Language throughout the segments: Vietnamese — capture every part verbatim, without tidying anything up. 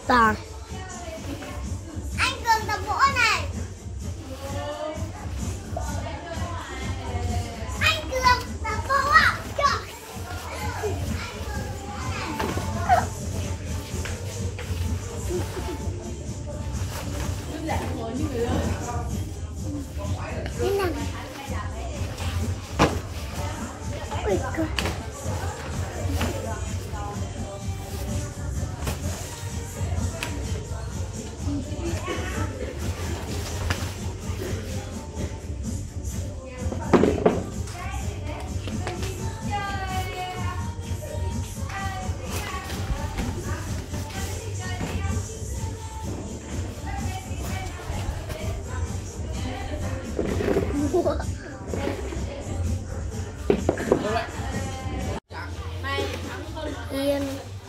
Tà. Anh Cường tập võ này. Anh Cường tập võ ạ. Trời. Thế nào? Ôi trời. Yên.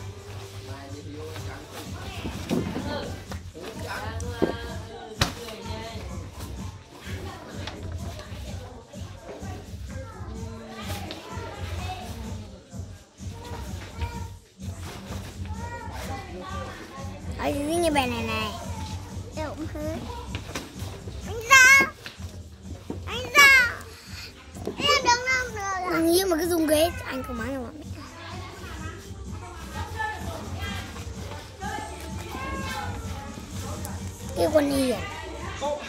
Ở dưới như bài này này. Đâu cũng thế. Anh ra. Anh ra. Em đứng đâu được. Anh nghĩ mà cứ dùng ghế anh không mắng đâu mà. Cái con đi à?